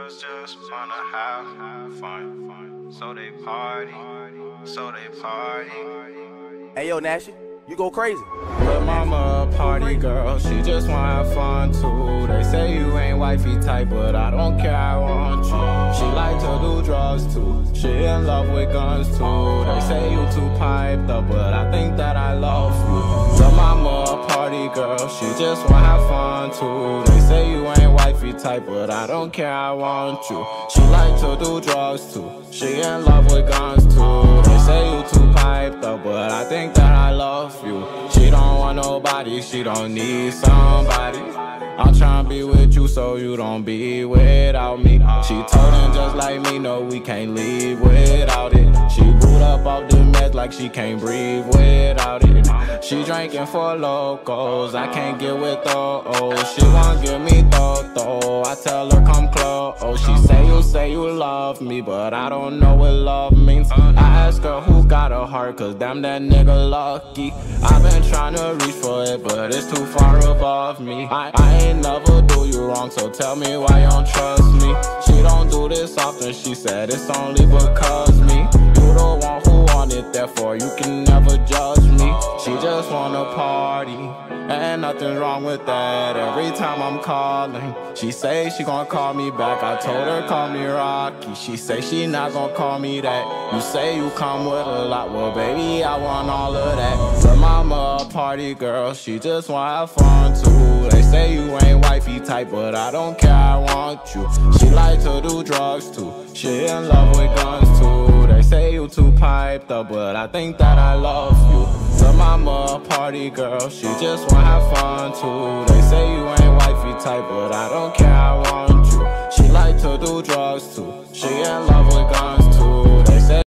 girls just wanna have fun. So they party, so they party. Hey yo, Nashy, you go crazy. Lil' mama a party girl, she just wanna have fun too. They say you ain't wifey type, but I don't care, I want you. She like to do drugs too, she in love with guns too. They say you too piped up, but I think that I love you. Lil' mama a party girl, she just wanna have fun too. They say you ain't wifey type, but I don't care, I want you. She like to do drugs too, she in love with guns too. They say you too piped up, but I think that I love you. She don't want nobody, she don't need somebody. I'm tryna be with you so you don't be without me. She told him just like me, no, we can't leave without it. She boot up off the meds like she can't breathe without it. She drinking for locals, I can't get with those. She won't give me though. I tell her come close. She say you love me, but I don't know what love means. I ask her who got a heart, cause damn that nigga lucky. I've been trying to reach for it, but it's too far above me. I ain't never do you wrong, so tell me why you don't trust me. She don't do this often, she said it's only because me. You the one who want it, therefore you can never judge me. She just wanna party, and nothing wrong with that. Every time I'm calling, she say she gon' call me back. I told her call me Rocky, she say she not gon' call me that. You say you come with a lot, well baby I want all of that. Lil' mama a party girl, she just wanna have fun too. They say you ain't wifey type, but I don't care, I want you. She like to do drugs too, she in love with guns too. They say you too piped up, but I think that I love you. Lil' mama a party girl, she just wanna have fun too. They say you ain't wifey type, but I don't care, I want you. She like to do drugs too, she in love with guns